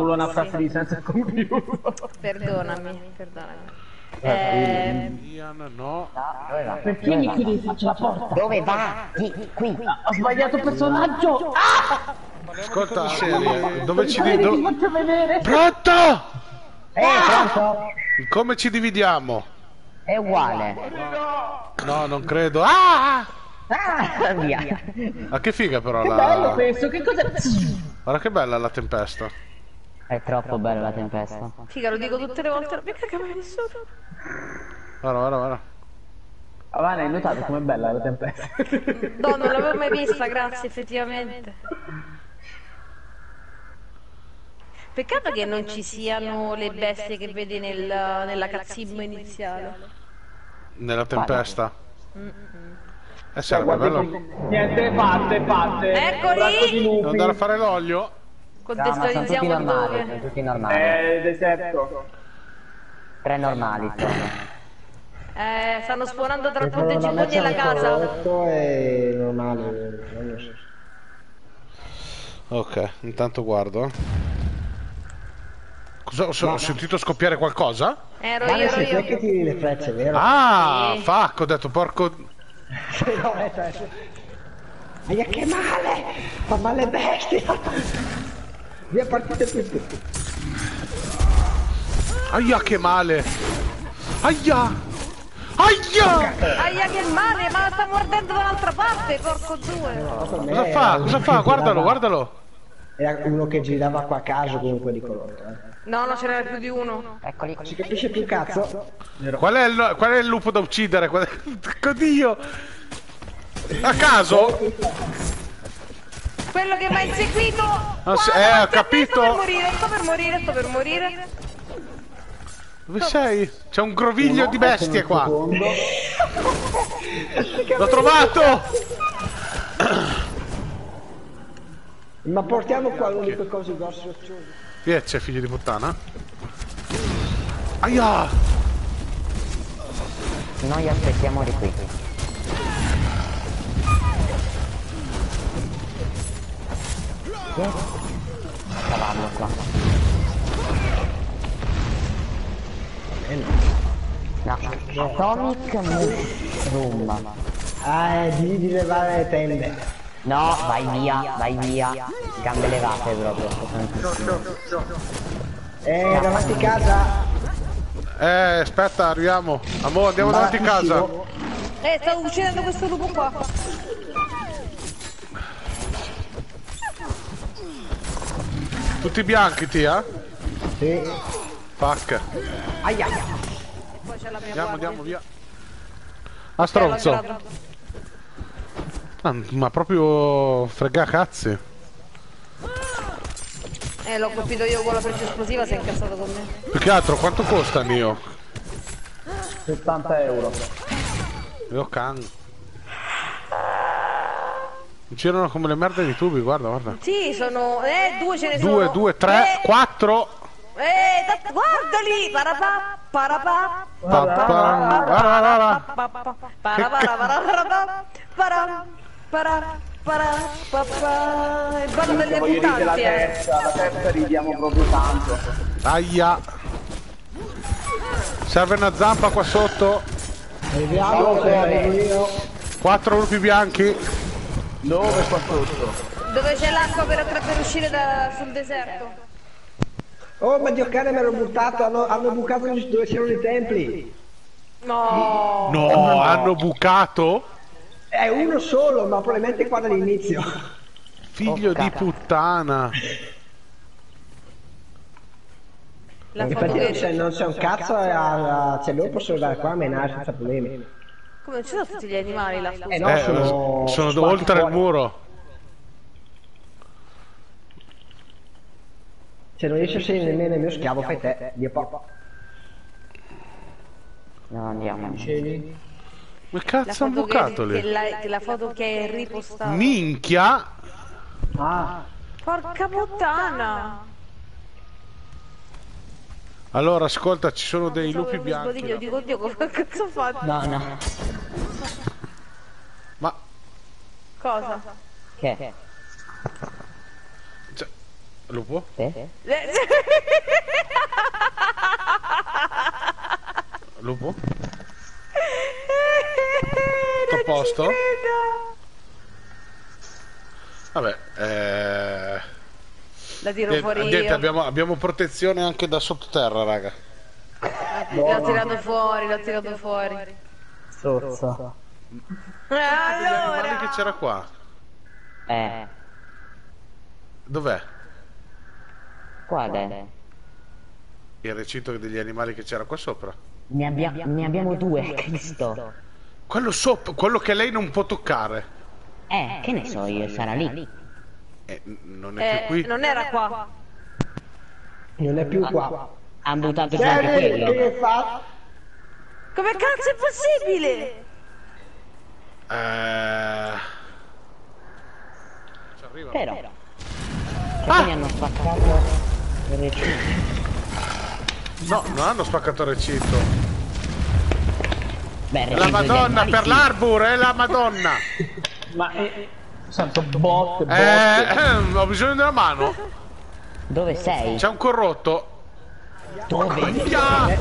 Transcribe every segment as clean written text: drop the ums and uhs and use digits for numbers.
solo una frase di senza computer. Perdonami. Ian, no. Perché vieni qui devi farci la porta? Dove va? Qui. Ho sbagliato personaggio! Ascolta, dove ci Ti dividiamo? faccio vedere! Pronto? Pronto? Come ci dividiamo? È uguale. No, non credo. Ah! Ah, via. Ma che figa però Che la... bello questo, che cos'è? Guarda che bella la tempesta. È troppo bella la tempesta. Figa, lo dico tutte le volte, non mi caga mai nessuno. Guarda. Avana, hai notato com'è bella la tempesta? No, non l'avevo mai vista, grazie, effettivamente. Peccato che non ci siano le bestie che vedi nella cutscene iniziale. Nella tempesta. Sarebbe Guarda, bello. niente, parte. Eccoli! Devo andare a fare l'olio? Contestualizziamo il dove. Sono tutti normali. Deserto. 3 normali sono. Stanno spawnando tra il ponte Gibboni e la casa. È normale, non lo so. Ok, intanto guardo. Cosa ho sentito scoppiare qualcosa? Ero Ma io. sei te che tiri le frecce, vero? Ah, Sì. Facco, ho detto porco... Aia, che male! Fa male bestia! Via, partite tutti! Aia, che male! Aia! Aia che male, ma sta mordendo dall'altra parte, porco due. Cosa fa? Guardalo! Era uno che girava qua a caso comunque di colore. No, non ce n'era più di uno. Eccoli. Si capisce più cazzo? Qual è il lupo da uccidere? Oddio! A caso? Quello che mi ha inseguito. Ho capito! Sto per morire. Dove sei? C'è un groviglio di bestie qua! L'ho trovato! Ma portiamo qua l'unico cose grosse. C'è figlio di puttana? Aia! Noi aspettiamo di qui. Cavallo qua. No, Atomic Mushroom. Di levare le tende. No, vai via. Gambe levate proprio. Davanti a casa. Aspetta, arriviamo. Amore, andiamo davanti a casa. Stavo uccidendo questo lupo qua. Tutti bianchi, tia? Sì. Fuck. Aia. Poi c'è la mia Andiamo, via. Ah, stronzo. Ma proprio frega cazzi. L'ho colpito io con la freccia esplosiva, si è incazzato con me. Più che altro, quanto costa il mio? 70 euro. Io can. Mi girano come le merde di tubi, guarda. Sì, sono... due ce ne sono. 2, 3, 4. Guardali! Parapà. Il ballo delle Voglio la muttanti, terza ridiamo proprio tanto. Aia. Serve una zampa qua sotto. Arriviamo, io. 4 lupi bianchi. Dove qua sotto? Dove c'è l'acqua per uscire sul deserto. Oh, ma Dio cane, mi ero buttato. Hanno bucato dove c'erano i templi. No. No, hanno bucato. È uno solo, ma probabilmente qua dall'inizio. Figlio di puttana. La foto Infatti non c'è un cazzo, cioè loro possono andare qua a menare senza problemi. Come non ci sono tutti gli animali là? Scusa. No, Sono sparati oltre il fuori. muro. Se non riesci a scegliere nemmeno il mio schiavo, fai te. Dio po'. No, andiamo. Scegli. Ma cazzo hanno bucato lì? La foto che è ripostata. Minchia. Ah, Porca puttana. Allora, ascolta, ci sono dei lupi bianchi. Io dico, Dio, come cazzo ho fatto? No. Ma Cosa? Che? cioè, Lupo? Sì? Lupo? Tutto a posto? Vabbè, La tiro fuori niente, io. abbiamo protezione anche da sottoterra, raga. L'ho tirato fuori, l'ho tirato fuori. Sozza. L'animale che Allora, c'era qua? Dov'è? Quale? Il recinto degli animali che c'era qua sopra? Ne abbiamo due, Cristo. Quello sopra, quello che lei non può toccare. Che ne so io, sarà lì. Non è più qui. non era qua. Non è più qua. Han buttato giù anche quello. Che fa? Come cazzo è possibile? Ci arrivano. Però. Perché mi hanno spaccato il recinto? No, non hanno spaccato il recinto. Beh, il È la recinto degli Madonna animali per sì. l'Arbor, è la Madonna. Ma santo botte. Ho bisogno di una mano. Dove sei? C'è un corrotto. Dove? Aia!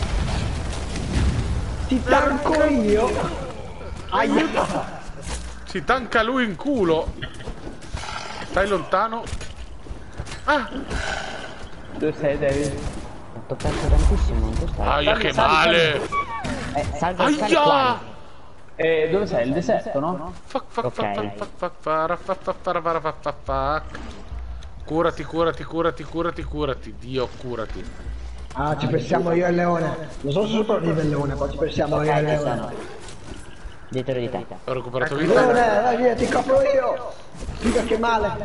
Ti tanco io. Aia. Si tanca lui in culo. Stai lontano. Ah! Dove sei, David? Ho toccato tantissimo, tu stai. Aia che male! Salgo a scale Aia! quali? Dove sei? Il deserto, no? Fuck, fuck, Ok. fuck, fuck, fuck, fuck, fuck, fuck, fuck, fuck, fuck, fuck, fuck. Curati, curati, curati, curati, curati. Dio, curati. Ah, ci pensiamo io e il leone. Non so se sopravvive il leone, poi ci pensiamo io e il Ci leone. sono. Dietro di te. Ho recuperato Leone, vita. vai via, ti copro io. Figa che male.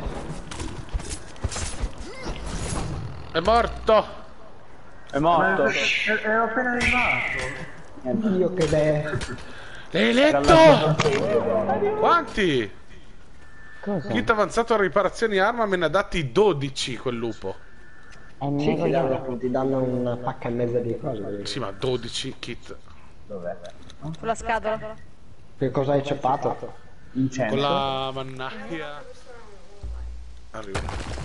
È morto. È morto. Ero appena arrivato. Dio che be. L'hai letto? Quanti? Cosa? Kit avanzato a riparazioni arma me ne ha dati 12 quel lupo. Mi Sì, voglio... ti danno una pacca e mezza di cose. Sì, ma 12 kit. Sulla scatola. Che cosa hai ceppato? Con la mannaia. Arrivo.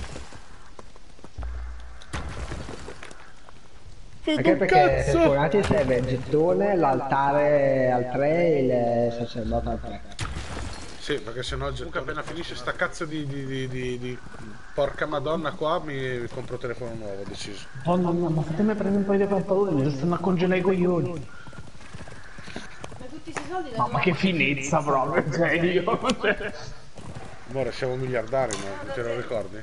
Anche perché per curati serve il gettone, l'altare al 3 e il sacerdote al 3. Sì, perché sennò comunque appena finisce sta cazzo di porca madonna qua mi compro un telefono nuovo, ho deciso. Oh no, no, ma fatemi prendere un paio di pantaloni, mi stanno a congelare i coglioni. Ma che finezza proprio, cioè io. Amore, siamo miliardari, ma non te lo ricordi?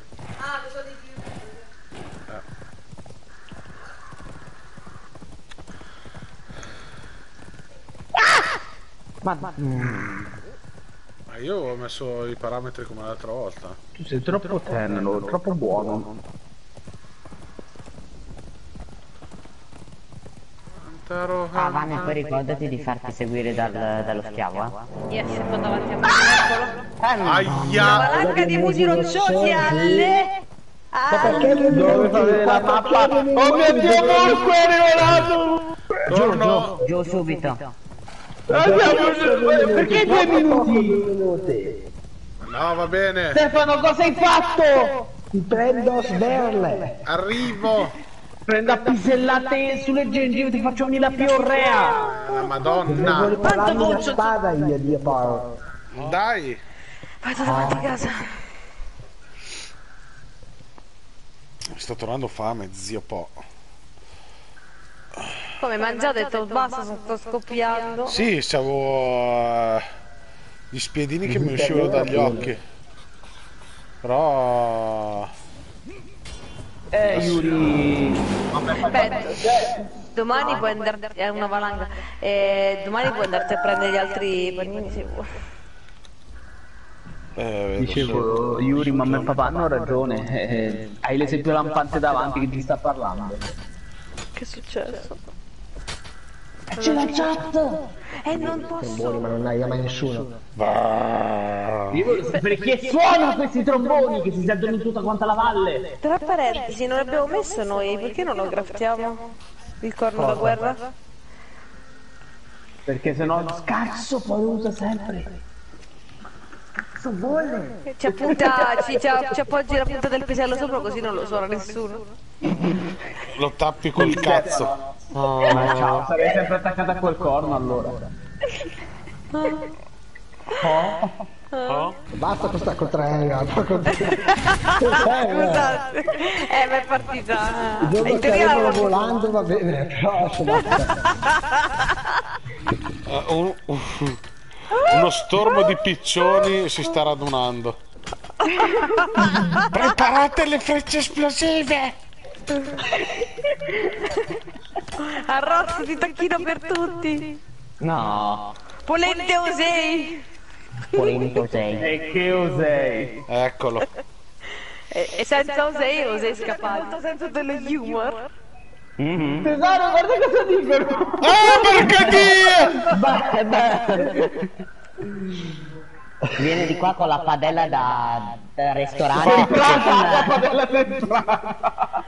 Ma io ho messo i parametri come l'altra volta. Tu sei troppo tenero, troppo buono. Ah, Vane, poi ricordati di farti seguire dallo schiavo, Yes, qua davanti a me. Eccolo. Aia! Valanga di musi rocciosi alle... Dove fa vedere la mappa? Oh mio Dio, Marco è rivelato! Torno! Giù subito. Perché 2 minuti? No, va bene! Stefano, cosa hai fatto? Ti prendo sberle. Arrivo! Prendo a pisellate sulle gengive, ti faccio venire la piorrea! La Madonna! Devo ripararmi la boccio- spada io, Dio Paolo. Dai! Vado davanti a casa. Mi sto tornando fame, zio Po. Come mangiato, ho detto basta, sto scoppiando. Sì, stavo gli spiedini che mi uscivano dagli occhi. Però... Yuri! Aspetta, domani puoi andarti... È una valanga. Domani puoi andarti a prendere gli altri panini se vuoi. vedo Dicevo, Yuri, mamma e papà hanno ragione. Hai l'esempio lampante davanti che ti sta parlando. Che è successo? C'è la chat! Non Buoni, posso. ma non hai mai nessuno. Io voglio sapere chi suona questi tromboni che si sentono in tutta quanta la valle. Tra parentesi, non l'abbiamo messo noi, perché non lo graftiamo? Il corno da guerra? Perché sennò scarso poi usa sempre. cazzo vuole? Ci appoggi la punta del pisello sopra così non lo suona nessuno. Lo tappi col cazzo. Ma ciao, sarei sempre attaccata a quel corno allora. Basta con sta contraria. Scusate. Ma è partita. Il giorno In che teoria arrivano la- volando va bene, però se basta. Uno stormo di piccioni si sta radunando. Preparate le frecce esplosive! Arrosto di tacchino per tutti. No, Polente Osei. polemico sei. E che osei? Eccolo. E senza Osei, Osei scappato. Molto senso dello humor. Tesoro, guarda cosa dicono! Porca Dio! Viene di qua con la padella da ristorante. La padella centrale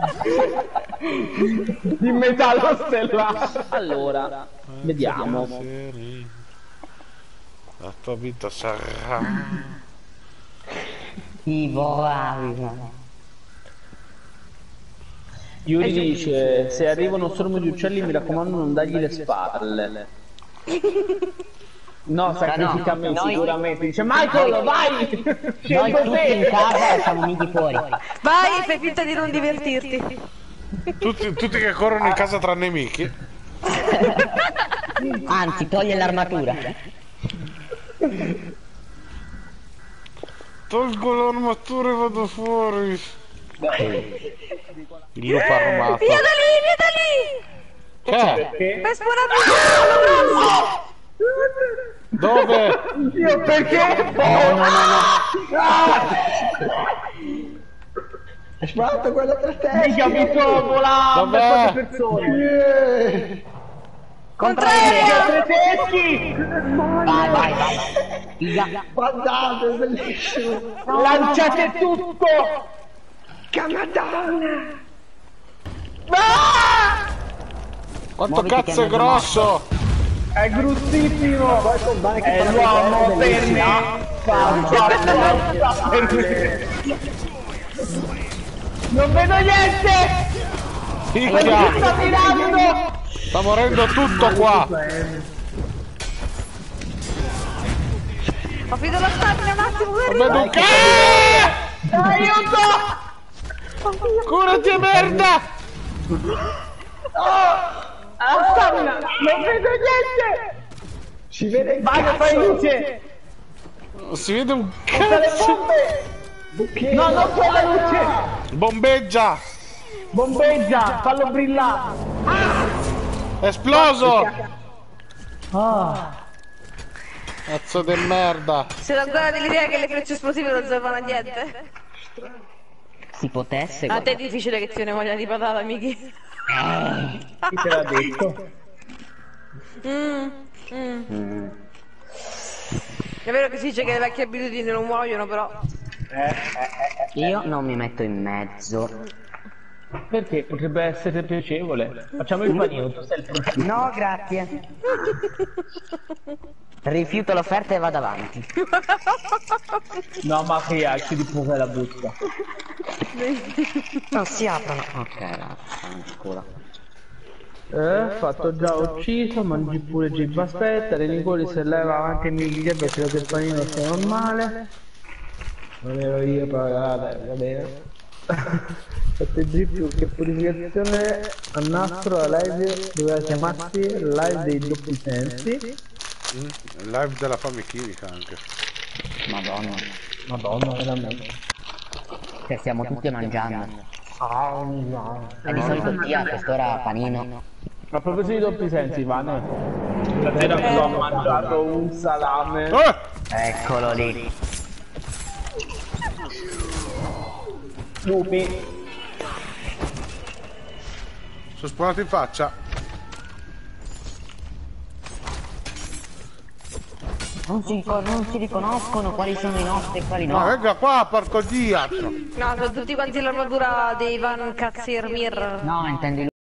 di metallo stellato. Allora, vediamo. La tua vita sarà... Yuri dice: se arriva uno stormo di uccelli, mi raccomando, non dagli le spalle. No, sacrifica me noi- sicuramente. Dice Michael, vai! Noi Scendo tutti in te! casa siamo uniti fuori. Vai, fai finta di non divertirti. Tutti che corrono in casa tranne Miki. Anzi, toglie l'armatura. Tolgo l'armatura e vado fuori. Il lupo armato. Via da lì! Che? Hai sparato il grosso! Dove? Io perché? Hai sparato quella tra te. Mica mi sto volando Dov'è? queste persone. Contrario! Tedeschi! Vai. Guardate, è bellissimo. Lanciate tutto! Camadonna. Quanto Muoviti cazzo che è grosso? È grossissimo! Vai che È fa l'uomo una per bellissima. me! Fa per me! Non vedo niente! Picchia! Sta tirando! Sta morendo tutto qua! Ho finito la stamina un attimo, guarda. Vedo un cazzo! Aiuto! Curati e merda! La stamina! Non vedo niente! Si vede Vai, fai luce! Si vede un Tutte le cazzo! bombe! No, non quella luce! Bombeggia! Bombeggia! Fallo brillare! Esploso! Cazzo di merda! Sono ancora dell'idea che le frecce esplosive non servono a niente. Si potesse. A te è difficile che ti ne voglia di patata, Miki. Chi te l'ha detto? È vero che si dice che le vecchie abitudini non muoiono, però. Io non mi metto in mezzo. Perché? Potrebbe essere piacevole. Facciamo il panino, tu sei il prossimo. No, grazie. Rifiuto l'offerta e vado avanti. No, ma che ci riposa la busta. Non si aprono. Ok, scusa. Fatto già ucciso, mangi pure Gib, aspetta, Renicoli se leva avanti mi dice perché credo che il panino sia normale. Non ero io, pagate, va bene. Fate più che purificazione a nastro la live doveva chiamarsi live dei doppi sensi. Live della fame chimica anche. Madonna, veramente. Che stiamo tutti mangiando. No. E di solito tia a quest'ora panino. A proposito di doppi sensi, Vane. La sera che ho mangiato un salame. Eccolo lì. Lupi. Sono spawnato in faccia. Non si riconoscono quali sono i nostri e quali Ma no. venga qua, porco diavolo! No, sono tutti quanti l'armatura dei Van Katzir Mir. No, intendi